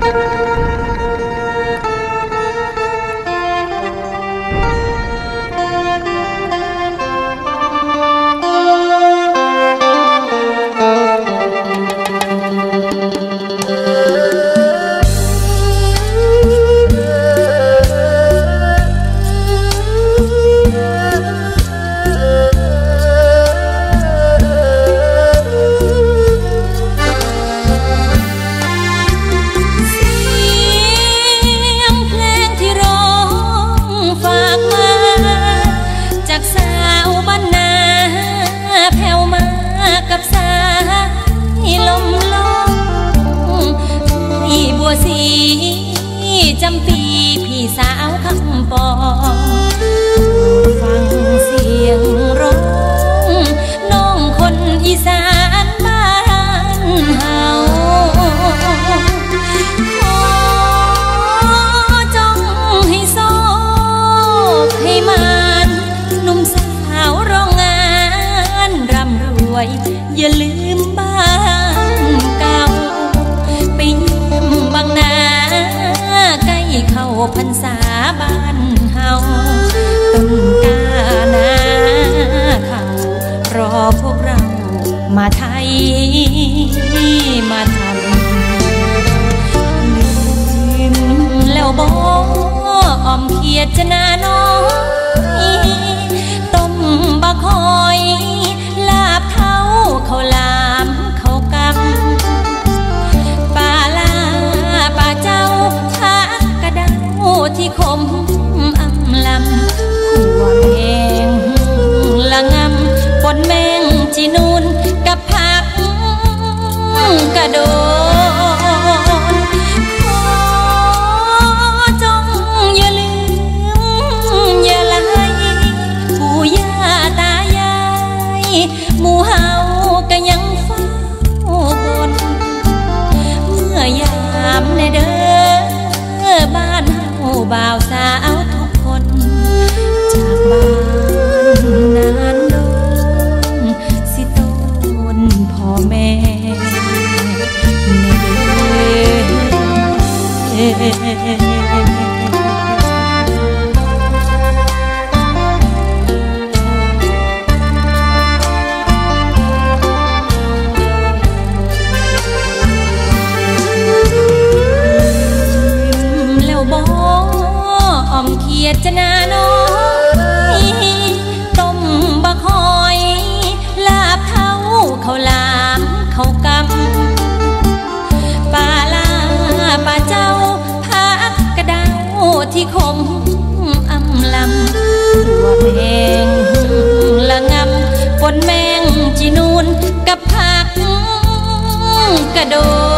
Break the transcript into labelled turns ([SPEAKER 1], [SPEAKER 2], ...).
[SPEAKER 1] จำปีพี่สาวคำปองฟังเสียงร้องน้องคนอีสานบ้านเฮาขอจงให้โชคให้มันหนุ่มสาวโรงงานร่ำรวยอย่าลืมบ้านเก่าไปเยี่ยมบางนาใกล้เข้าพรรษาบ้านเฮาต้นกาหน้าเขารอพวกเรามาไทยมาทำลืมแล้วบ่อ้อมเขียดจะนาน้อยต้มบะคอยลาบเท้าเขาลามเขากำปลาลาปลาเจ้าผักกระเดาที่ขมอำลำขัวแมงละงำปนแมงจีนูนกับผักกระโดนขอจงอย่าลืมอย่าละให้ปู่ย่าตายายหมู่เฮาก็ยังเฝ้าบนเมื่อยามในเด้อบ้านเฮาบ่าวสาวทุกคนจากบ้านนานโดนสิต้นพ่อแม่ในเด้อ้อมเขียดจะนาน้อยต้มบะคอยลาบเท้าเขาลามเขากำปลาลาปลาเจ้าผักกระเดาที่ขมอำลำตัวแมงละงำปนแมงจีนูนกับผักกระโด